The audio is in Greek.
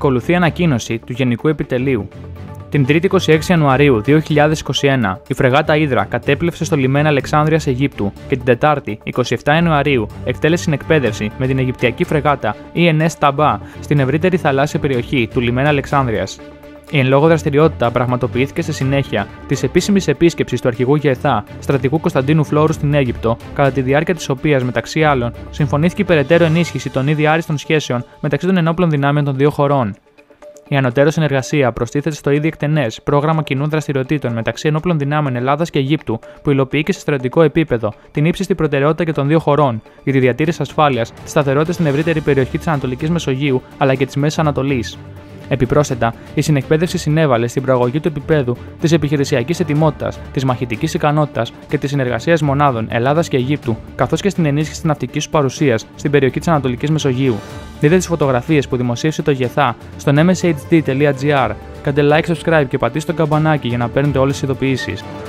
Ακολουθεί ανακοίνωση του Γενικού Επιτελείου. Την 3η 26 Ιανουαρίου 2021, η φρεγάτα Ύδρα κατέπλευσε στο λιμένα Αλεξάνδρειας Αιγύπτου και την 4η 27 Ιανουαρίου εκτέλεσε συνεκπαίδευση με την Αιγυπτιακή φρεγάτα ENS Taba στην ευρύτερη θαλάσσια περιοχή του λιμένα Αλεξάνδρειας. Η εν λόγω δραστηριότητα πραγματοποιήθηκε στη συνέχεια τη επίσημη επίσκεψη του αρχηγού ΓΕΘΑ, στρατηγού Κωνσταντίνου Φλόρου στην Αίγυπτο, κατά τη διάρκεια τη οποία, μεταξύ άλλων, συμφωνήθηκε η περαιτέρω ενίσχυση των ήδη άριστων σχέσεων μεταξύ των ενόπλων δυνάμεων των δύο χωρών. Η ανωτέρω συνεργασία προστίθεται στο ήδη εκτενές πρόγραμμα κοινών δραστηριοτήτων μεταξύ ενόπλων δυνάμεων Ελλάδας και Αιγύπτου, που υλοποιεί και σε στρατιωτικό επίπεδο την ύψιστη προτεραιότητα και των δύο χωρών για τη διατήρηση ασφάλειας, τη σταθερότητα στην ευρύτερη περιοχή της Ανατολικής Μεσογείου αλλά και της Μέσης Ανατολής. Επιπρόσθετα, η συνεκπαίδευση συνέβαλε στην προαγωγή του επίπεδου της επιχειρησιακής ετοιμότητας, της μαχητικής ικανότητας και της συνεργασίας μονάδων Ελλάδας και Αιγύπτου, καθώς και στην ενίσχυση της ναυτικής του παρουσίας στην περιοχή της Ανατολικής Μεσογείου. Δείτε τις φωτογραφίες που δημοσίευσε το ΓΕΘΑ στο mshd.gr. Κάντε like, subscribe και πατήστε το καμπανάκι για να παίρνετε όλες τις ειδοποιήσεις.